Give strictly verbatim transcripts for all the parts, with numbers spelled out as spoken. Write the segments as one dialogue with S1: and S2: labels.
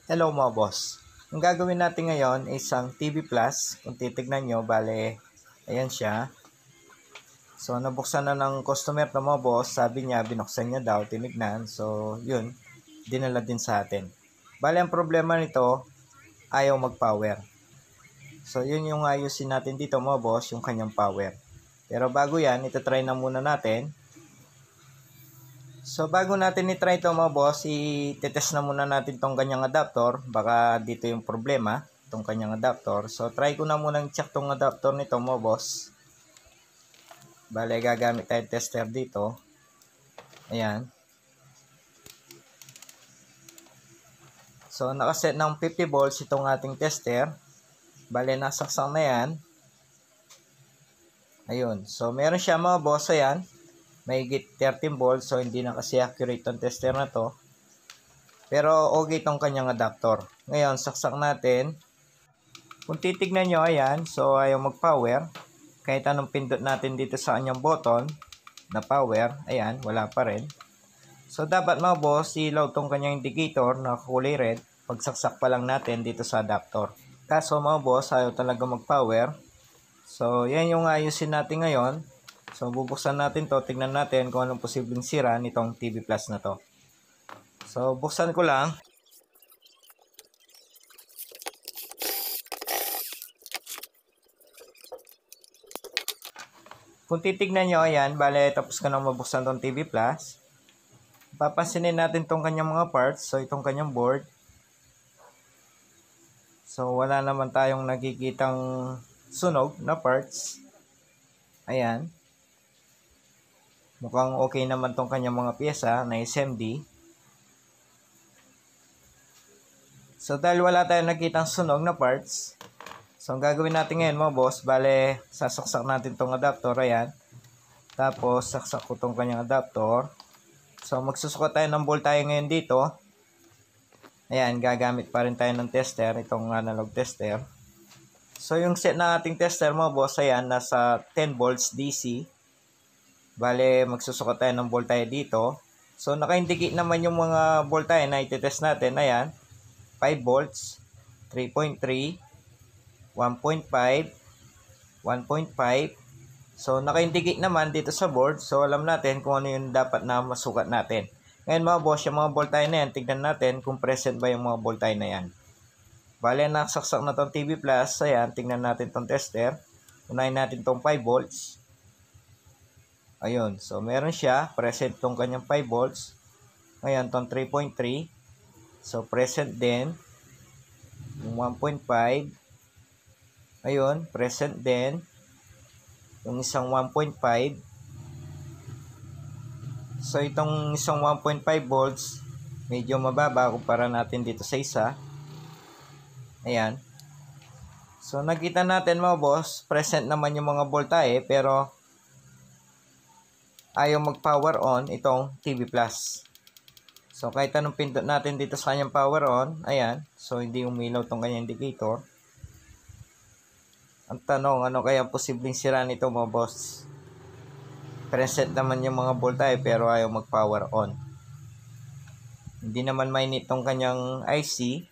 S1: Hello mga boss. Ang gagawin natin ngayon ay isang T V Plus. Kung titignan nyo, bale, ayan siya. So, nabuksan na ng customer na mga boss. Sabi niya, binuksan niya daw, tinignan. So, yun, dinala din sa atin. Bale, ang problema nito, ayaw mag-power. So, yun yung ayusin natin dito mga boss, yung kanyang power. Pero bago yan, ito try na muna natin. So, bago natin i-try ito mga boss, i-test na muna natin tong kanyang adapter. Baka dito yung problema, itong kanyang adapter. So, try ko na muna check tong adapter nito mga boss. Bale, gagamit tayo tester dito. Ayan. So, nakaset ng fifty volts itong ating tester. Bale, nasaksak na yan. Ayun. So, meron siya mga boss, ayan. May higit thirteen volts, so hindi na kasi accurate ang tester na to. Pero okay itong kanyang adapter. Ngayon, saksak natin. Kung titignan nyo, ayan, so ayaw mag-power. Kahit anong pindot natin dito sa kanyang button na power, ayan, wala pa rin. So dapat mga boss, ilaw itong kanyang indicator na kulay red. Pagsaksak pa lang natin dito sa adapter. Kaso mga boss, ayaw talaga mag-power. So yan yung ayusin natin ngayon. So, bubuksan natin to, tignan natin kung anong posibleng sira nitong T V Plus na to. So, buksan ko lang. Kung titignan nyo, ayan, bale, tapos ko na mabuksan tong T V Plus. Papansinin natin tong kanyang mga parts. So, itong kanyang board. So, wala naman tayong nakikitang sunog na parts. Ayan. Mukhang okay naman tong kanyang mga pyesa na S M D. So, dahil wala tayong nakitang sunog na parts, so, ang gagawin natin ngayon mga boss, bale, sasaksak natin tong adapter, ayan. Tapos, saksak ko tong kanyang adapter. So, magsusukat tayo ng voltahe ngayon dito. Ayan, gagamit pa rin tayo ng tester, itong analog tester. So, yung set na ating tester mga boss, ayan, nasa ten volts D C. Bale, magsusukat tayo ng voltahe dito. So, naka-indicate naman yung mga voltahe na itetest natin. Ayan, five volts, three point three, one point five, one point five. So, naka-indicate naman dito sa board. So, alam natin kung ano yung dapat na masukat natin. Ngayon mga boss, yung mga voltahe na yan, tignan natin kung present ba yung mga voltahe na yan. Bale, nakasaksak na itong T V Plus. Ayan, tignan natin itong tester. Unahin natin itong five volts. Ayun, so meron siya, present tong kanyang five volts. Ngayon, tong three point three. So, present din. Yung one point five. Ayun, present din. Yung isang one point five. So, itong isang one point five volts, medyo mababa kumpara natin dito sa isa. Ayan. So, nakita natin mga boss, present naman yung mga voltahe, pero ayaw mag-power on itong T V Plus. So, kahit anong pindot natin dito sa kanyang power on, ayan. So, hindi umilaw itong kanyang indicator. Ang tanong, ano kaya posibleng sira nito mga boss? Preset naman yung mga voltahe pero ayaw mag-power on. Hindi naman mainit itong kanyang I C.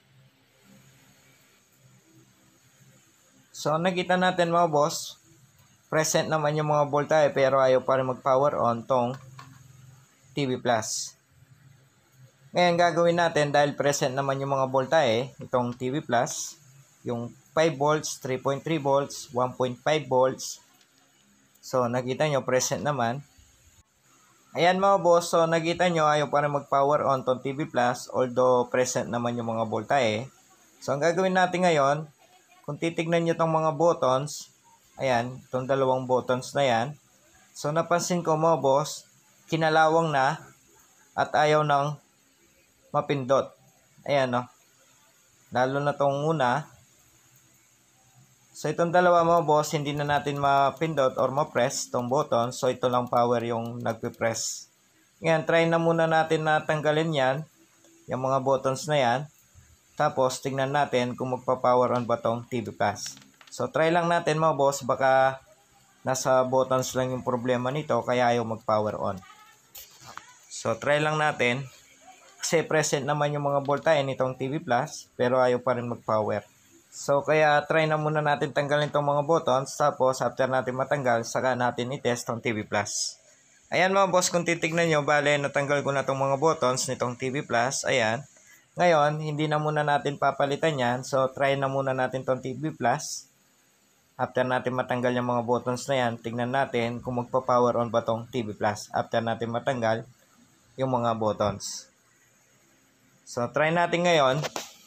S1: So, nakita natin mga boss, present naman yung mga voltahe pero ayaw pa rin mag-power on tong T V Plus. Ngayon gagawin natin dahil present naman yung mga voltahe, itong T V Plus, yung five volts, three point three volts, one point five volts. So nakita nyo present naman. Ayan mga boss, so nakita nyo ayaw pa rin mag-power on tong T V Plus although present naman yung mga voltahe. So ang gagawin natin ngayon, kung titignan nyo tong mga buttons, ayan, itong dalawang buttons na yan. So, napansin ko mo, boss, kinalawang na at ayaw nang mapindot. Ayan, no? Lalo na itong una. So, itong dalawa mo, boss, hindi na natin mapindot or ma-press itong button. So, ito lang power yung nagpipress. Ngayon, try na muna natin na tanggalin yan. Yung mga buttons na yan. Tapos, tingnan natin kung magpa-power on ba itong T V Plus. So, try lang natin mga boss, baka nasa buttons lang yung problema nito, kaya ayaw mag-power on. So, try lang natin. Kasi present naman yung mga voltahe nitong T V Plus, pero ayaw pa rin mag-power. So, kaya try na muna natin tanggalin itong mga buttons. Tapos, after natin matanggal, saka natin i-test itong T V Plus. Ayan mga boss, kung titignan nyo, bale, natanggal ko na itong mga buttons nitong T V Plus. Ayan. Ngayon, hindi na muna natin papalitan yan. So, try na muna natin itong T V Plus. After natin matanggal yung mga buttons na yan, tignan natin kung magpa-power on ba itong T V Plus. After natin matanggal yung mga buttons. So, try natin ngayon.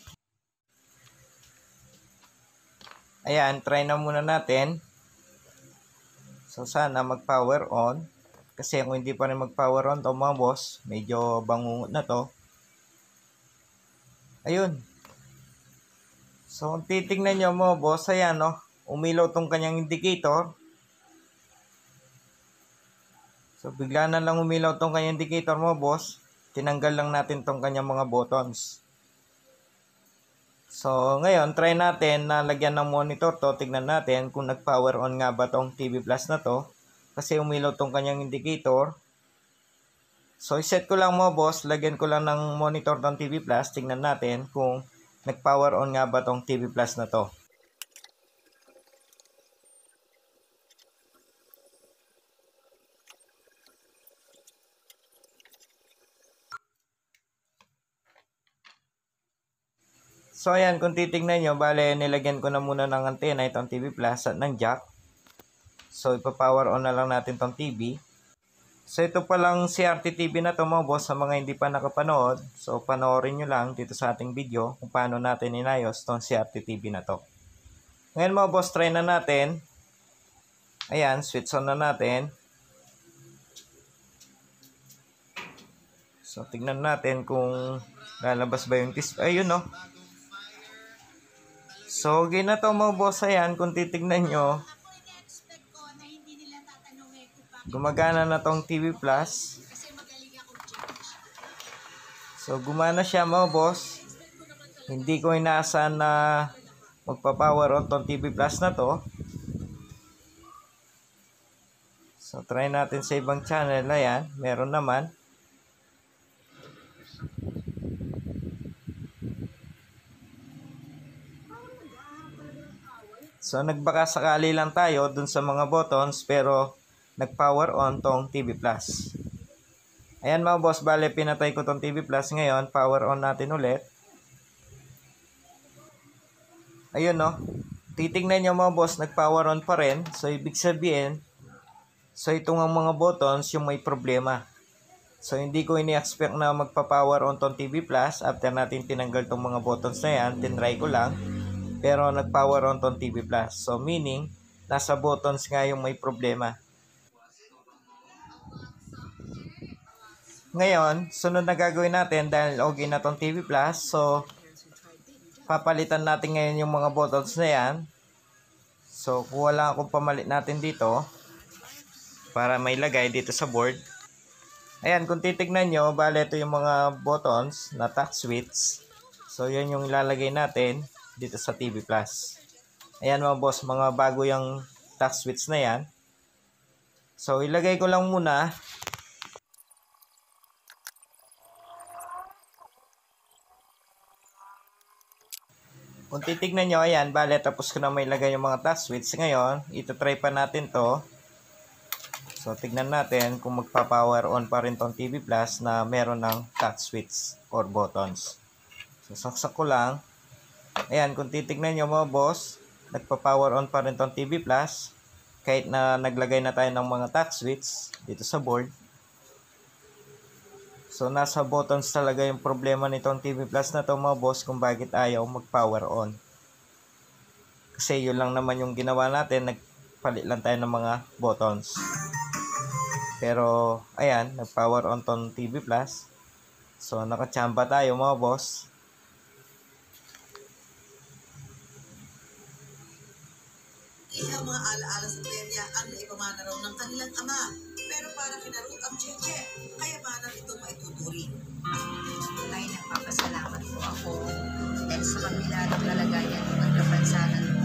S1: Ayan, try na muna natin. So, sana mag-power on. Kasi kung hindi pa rin mag-power on to mga boss, medyo bangungot na to. Ayun. So, kung titignan nyo mga boss, ayan no, umilaw tong kanyang indicator. So, bigla na lang umilaw tong kanyang indicator mga boss. Tinanggal lang natin tong kanyang mga buttons. So, ngayon, try natin na lagyan ng monitor to. Tignan natin kung nag-power on nga ba tong T V Plus na to. Kasi umilaw tong kanyang indicator. So, iset ko lang mo boss. Lagyan ko lang ng monitor tong T V Plus. Tignan natin kung nag-power on nga ba tong T V Plus na to. So, ayan, kung titignan nyo, bale, nilagyan ko na muna ng antena itong T V Plus at ng jack. So, ipa-power on na lang natin itong T V. So, ito palang C R T T V na to mga boss sa mga hindi pa nakapanood. So, panoorin nyo lang dito sa ating video kung paano natin inayos itong C R T T V na to. Ngayon mga boss, try na natin. Ayan, switch on na natin. So, tignan natin kung lalabas ba yung display. Ayun no. So, okay na to mga boss. Ayan, kung titignan nyo, gumagana na tong T V Plus. So, gumana siya mga boss. Hindi ko inaasahan na magpa-power on tong T V Plus na to. So, try natin sa ibang channel. Ayan, meron naman. So, nagbaka sakali lang tayo dun sa mga buttons pero nag-power on tong T V Plus. Ayan mga boss, bale pinatay ko tong T V Plus. Ngayon, power on natin ulit. Ayun no. Titignan nyo mga boss, nag-power on pa rin. So, ibig sabihin, so itong ang mga buttons yung may problema. So, hindi ko ini-expect na magpa-power on tong T V Plus. After natin tinanggal tong mga buttons na yan, tinry ko lang. Pero nag-power on tong T V Plus. So, meaning, nasa buttons nga yung may problema. Ngayon, sunod na gagawin natin dahil okay na tong T V Plus. So, papalitan natin ngayon yung mga buttons na yan. So, kuha lang akong pamalit natin dito para may lagay dito sa board. Ayan, kung titignan nyo, bale ito yung mga buttons na touch switch. So, yan yung ilalagay natin dito sa T V Plus. Ayan mga boss, mga bago yung touch switch na yan. So, ilagay ko lang muna. Kung titignan nyo, ayan, bale tapos ko na may ilagay yung mga touch switch. Ngayon, ito try pa natin to. So, tignan natin kung magpa-power on pa rin tong T V Plus na meron ng touch switch or buttons. So, saksak ko lang. Ayan, kung titignan nyo mga boss, nagpa-power on pa rin tong T V Plus. Kahit na naglagay na tayo ng mga touch switch dito sa board. So, nasa buttons talaga yung problema nitong T V Plus na to mga boss kung bakit ayaw mag-power on. Kasi yun lang naman yung ginawa natin, nagpalit lang tayo ng mga buttons. Pero, ayan, nag-power on tong T V Plus. So, nakachamba tayo mga boss.
S2: Ilang mga alaala sa perya ang naipamana raw ng kanilang ama. Pero para kina Ruth ang Cheche, kayamanan itong maituturing.
S3: Ay, nagpapasalamat po ako dahil sa kabila ng kalagayan ng nagkapansanan mo.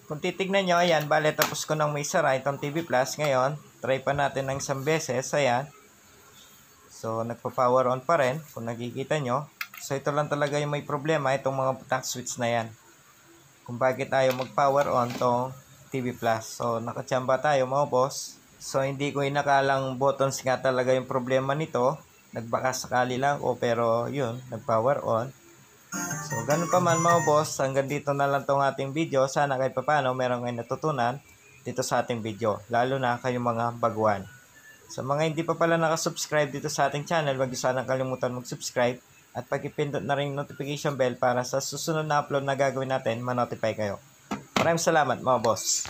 S1: kung titignan nyo, ayan, bale tapos ko nang may sara itong T V Plus. Ngayon, try pa natin ng isang beses, ayan. So, nagpa-power on pa rin, kung nakikita nyo. So, ito lang talaga yung may problema, itong mga tax switch na yan. Kung bakit tayo mag-power on tong T V Plus. So, nakachamba tayo mga boss. So, hindi ko inakalang buttons nga talaga yung problema nito. Nagbaka sakali lang o pero yun, nag-power on. So, ganun pa man mga boss, hanggang dito na lang tong ating video. Sana kahit paano meron kayo natutunan dito sa ating video. Lalo na kayong mga baguhan. Sa mga hindi pa pala nakasubscribe dito sa ating channel, huwag niyo sanang kalimutan mag-subscribe at pag-ipindot na rin notification bell para sa susunod na upload na gagawin natin, ma-notify kayo. Maraming salamat mga boss.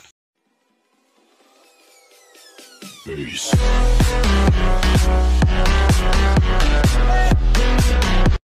S4: Peace.